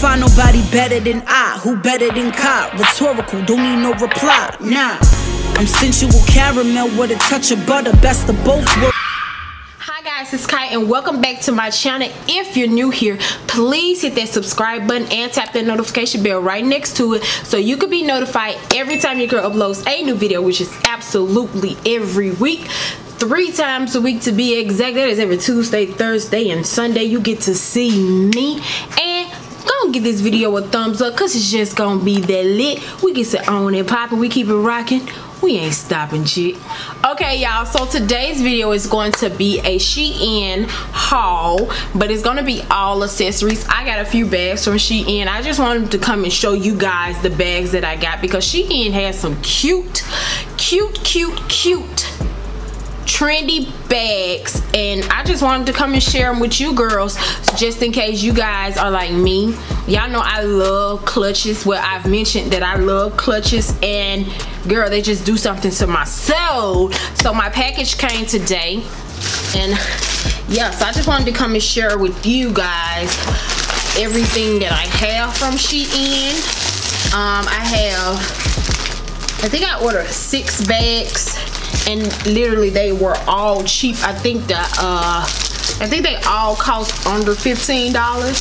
find nobody better than I. Who better than Kai? Rhetorical, don't need no reply. Nah, I'm sensual caramel with a touch of butter. Best of both worlds. Hi guys, it's Kai and welcome back to my channel. If you're new here, please hit that subscribe button and tap that notification bell right next to it so you can be notified every time your girl uploads a new video, which is absolutely every week. 3 times a week to be exact. That is every Tuesday, Thursday, and Sunday. You get to see me. And go give this video a thumbs up because it's just gonna be that lit. We get it on and popping. We keep it rocking. We ain't stopping shit. Okay, y'all, so today's video is going to be a Shein haul, but it's gonna be all accessories. I got a few bags from Shein. I just wanted to come and show you guys the bags that I got because Shein has some cute trendy bags, and I just wanted to come and share them with you girls just in case you guys are like me. Y'all know I love clutches. Well, I've mentioned that I love clutches, and girl, they just do something to my soul. So my package came today, and yeah, so I just wanted to come and share with you guys everything that I have from Shein. I think I ordered 6 bags, and literally they were all cheap. I think that I think they all cost under $15.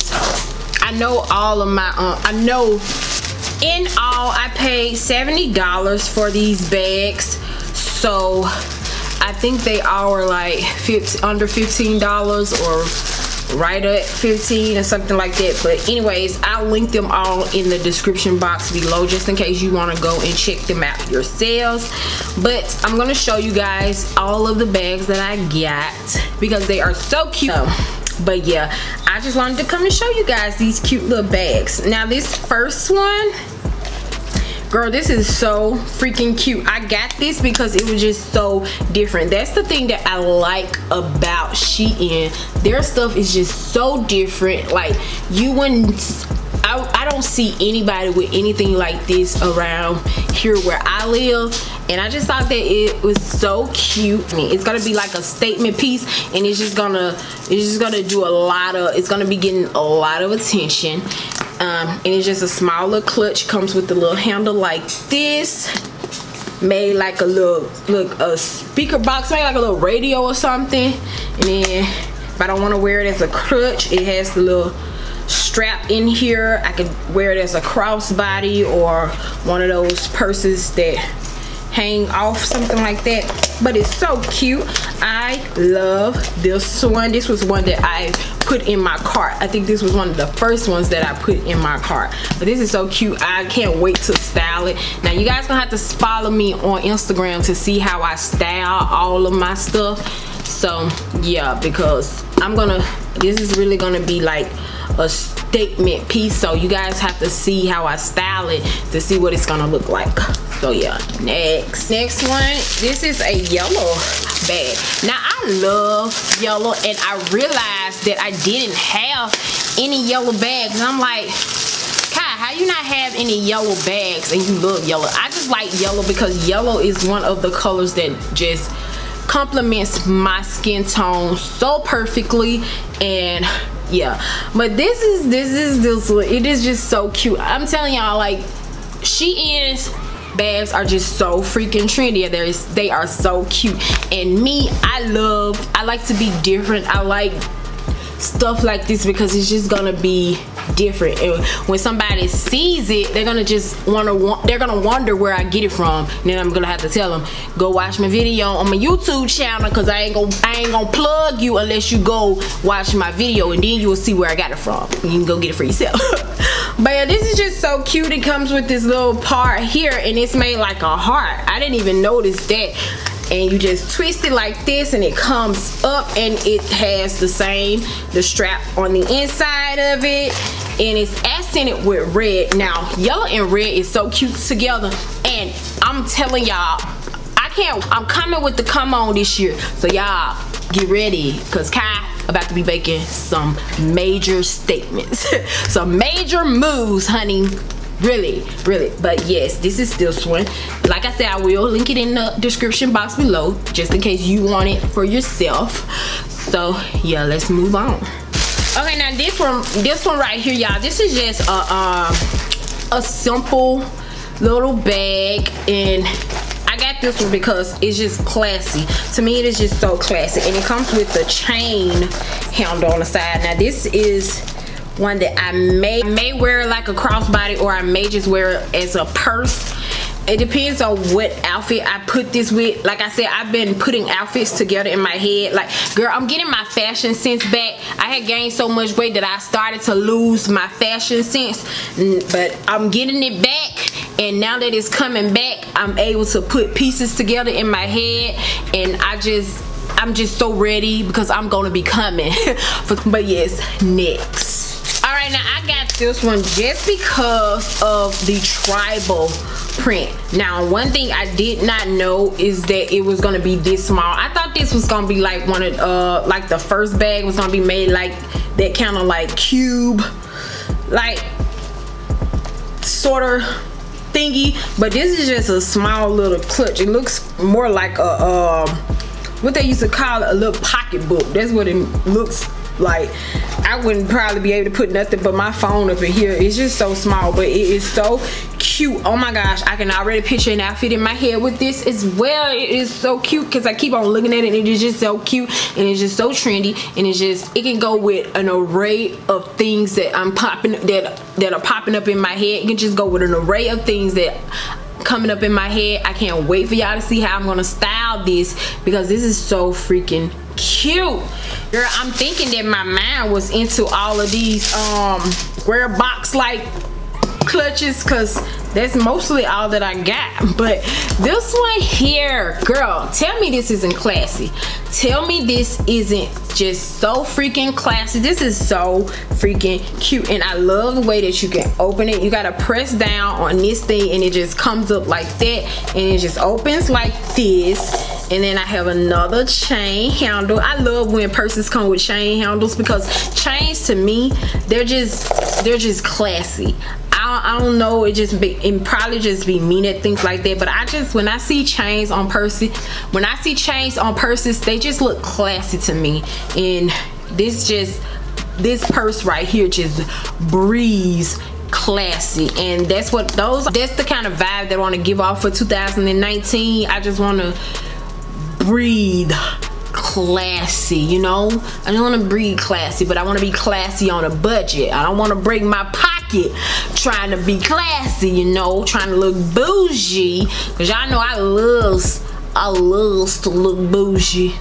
I know all of my I know in all I paid $70 for these bags, so I think they all were like under $15 or right at 15 or something like that. But anyways, I'll link them all in the description box below just in case you want to go and check them out yourselves. But I'm gonna show you guys all of the bags that I got because they are so cute. But yeah, I just wanted to come and show you guys these cute little bags. Now this first one, girl, this is so freaking cute. I got this because it was just so different. That's the thing that I like about Shein. Their stuff is just so different. Like, you wouldn't, I don't see anybody with anything like this around here where I live, and I just thought that it was so cute. I mean, it's gonna be like a statement piece, and it's just gonna do a lot of, it's gonna be getting a lot of attention. And it's just a small little clutch. Comes with the little handle like this, made like a little, look, a speaker box, made like a little radio or something. And then if I don't want to wear it as a crutch, it has the little strap in here. I could wear it as a crossbody or one of those purses that hang off, something like that. But it's so cute. I love this one. This was one that I put in my cart. I think this was one of the first ones that I put in my cart. But this is so cute. I can't wait to style it. Now you guys gonna have to follow me on Instagram to see how I style all of my stuff. So yeah, because this is really gonna be like a statement piece, so you guys have to see how I style it to see what it's gonna look like. So yeah, next one, this is a yellow bag. Now I love yellow, and I realized that I didn't have any yellow bags, and I'm like, Kai, how you not have any yellow bags and you love yellow? I just like yellow because yellow is one of the colors that just complements my skin tone so perfectly. And yeah, but this one, it is just so cute. I'm telling y'all, like, Shein's bags are just so freaking trendy. They are so cute. And me, I like to be different. I like stuff like this because it's just gonna be different, and when somebody sees it, they're gonna just they're gonna wonder where I get it from. And then I'm gonna have to tell them, go watch my video on my YouTube channel, because I ain't gonna plug you unless you go watch my video, and then you will see where I got it from. You can go get it for yourself. But yeah, this is just so cute. It comes with this little part here, and it's made like a heart. I didn't even notice that. And you just twist it like this, and it comes up, and it has the strap on the inside of it, and it's accented with red. Now yellow and red is so cute together, and I'm telling y'all, I'm coming with the come on this year, so y'all get ready, because Kai about to be making some major statements. Some major moves, honey. Really. But yes, this is this one. Like I said, I will link it in the description box below just in case you want it for yourself. So yeah, let's move on. Okay, now now this one right here, y'all, this is just a simple little bag, and I got this one because it's just classy. To me, it is just so classy, and it comes with the chain handle on the side. Now this is one that I may wear like a crossbody, or I may just wear it as a purse. It depends on what outfit I put this with. Like I said, I've been putting outfits together in my head. Like, girl, I'm getting my fashion sense back. I had gained so much weight that I started to lose my fashion sense, but I'm getting it back, and now that it's coming back, I'm able to put pieces together in my head, and I'm just so ready because I'm gonna be coming. But yes, next. All right, now I got this one just because of the tribal print. Now, one thing I did not know is that it was gonna be this small. I thought this was gonna be like one of like the first bag was gonna be made like that kind of like cube, like sort of thingy, but this is just a small little clutch. It looks more like a what they used to call a little pocketbook. That's what it looks like. I wouldn't probably be able to put nothing but my phone up in here. It's just so small, but it is so cute. Oh my gosh, I can already picture an outfit in my head with this as well. It is so cute because I keep on looking at it, and it is just so cute, and it's just so trendy, and it can go with an array of things that that are popping up in my head. It can just go with an array of things that coming up in my head. I can't wait for y'all to see how I'm gonna style this, because this is so freaking cute. Girl, I'm thinking that my mind was into all of these square box like clutches, because that's mostly all that I got. But this one here, girl, tell me this isn't classy. Tell me this isn't just so freaking classy. This is so freaking cute, and I love the way that you can open it. You gotta press down on this thing, and it just comes up like that, and it just opens like this. And then I have another chain handle. I love when purses come with chain handles, because chains to me, they're just classy. I don't know, it probably just be mean at things like that, but when I see chains on purses, they just look classy to me. And this purse right here just breathes classy, and that's the kind of vibe that I want to give off for 2019. I just want to breathe classy, you know. I just want to breathe classy, but I want to be classy on a budget. I don't want to break my pocket trying to be classy, you know, trying to look bougie, because y'all know I loves to look bougie,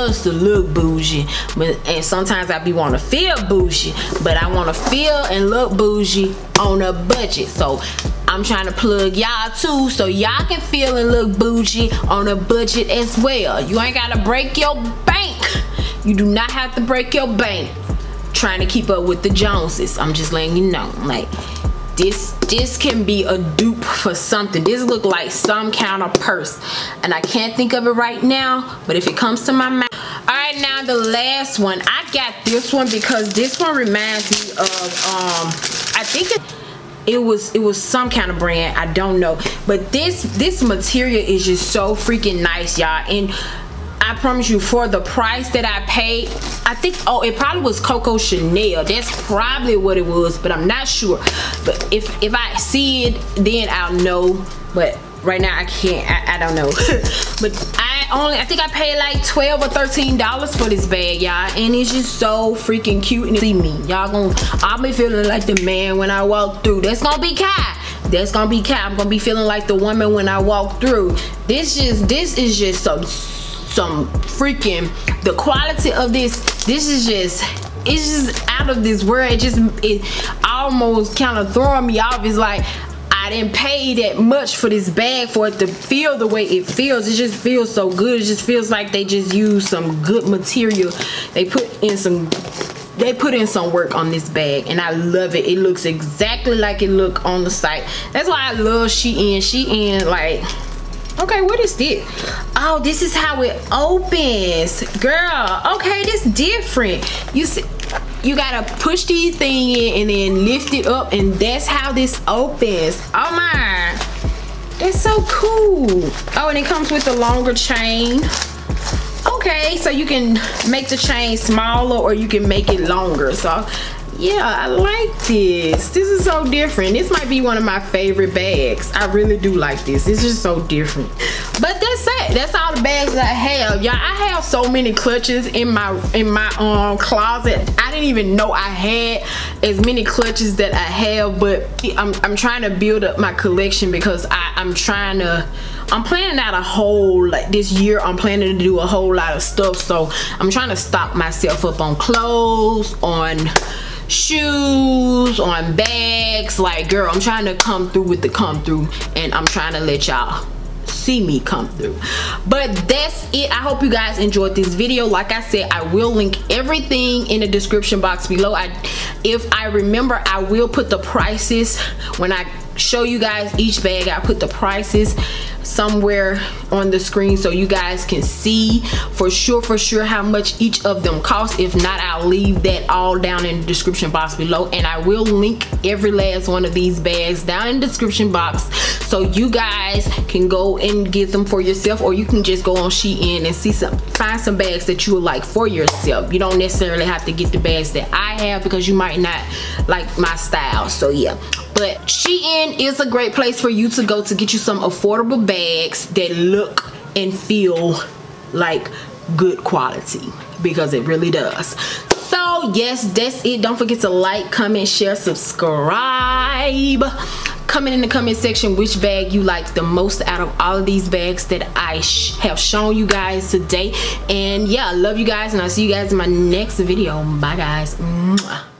and sometimes I be want to feel bougie, but I want to feel and look bougie on a budget. So I'm trying to plug y'all too, so y'all can feel and look bougie on a budget as well. You ain't gotta break your bank. You do not have to break your bank trying to keep up with the Joneses. I'm just letting you know, like, this can be a dupe for something. This look like some kind of purse, and I can't think of it right now, but if it comes to my mind. All right, now the last one. I got this one because this one reminds me of I think it was some kind of brand, I don't know, but this material is just so freaking nice, y'all. And I promise you, for the price that I paid, I think, oh, it probably was Coco Chanel. That's probably what it was, but I'm not sure. But if I see it, then I'll know. But right now I can't. I don't know. But I think I paid like $12 or $13 for this bag, y'all, and it's just so freaking cute. And see me, I'll be feeling like the man when I walk through. That's gonna be Kai. That's gonna be Kai. I'm gonna be feeling like the woman when I walk through. This is just some freaking, the quality of this is just, it's just out of this world. It almost kind of throwing me off. It's like I didn't pay that much for this bag for it to feel the way it feels. It just feels so good. It just feels like they just used some good material. They put in some work on this bag, and I love it. It looks exactly like it looked on the site. That's why I love Shein. Shein, like, okay, what is this? Oh, this is how it opens, girl. Okay, this different. You see, you gotta push these thing in and then lift it up, and that's how this opens. Oh my, that's so cool. Oh, and it comes with a longer chain. Okay, so you can make the chain smaller or you can make it longer. So yeah, I like this. This is so different. This might be one of my favorite bags. I really do like this. This is so different. But that's it. That's all the bags that I have. Y'all, I have so many clutches in my closet. I didn't even know I had as many clutches that I have, but I'm trying to build up my collection because I'm planning out a whole, like this year I'm planning to do a whole lot of stuff. So I'm trying to stock myself up on clothes, on shoes, on bags. Like, girl, I'm trying to come through with the come through, and I'm trying to let y'all see me come through. But that's it. I hope you guys enjoyed this video. Like I said, I will link everything in the description box below. If I remember, I will put the prices when I show you guys each bag. I put the prices somewhere on the screen so you guys can see for sure how much each of them cost. If not, I'll leave that all down in the description box below, and I will link every last one of these bags down in the description box so you guys can go and get them for yourself, or you can just go on Shein and find some bags that you would like for yourself. You don't necessarily have to get the bags that I have because you might not like my style. So yeah, but Shein is a great place for you to go to get you some affordable bags that look and feel like good quality, because it really does. So yes, that's it. Don't forget to like, comment, share, subscribe. Comment in the comment section which bag you like the most out of all of these bags that I have shown you guys today. And yeah, I love you guys, and I'll see you guys in my next video. Bye guys. Mwah.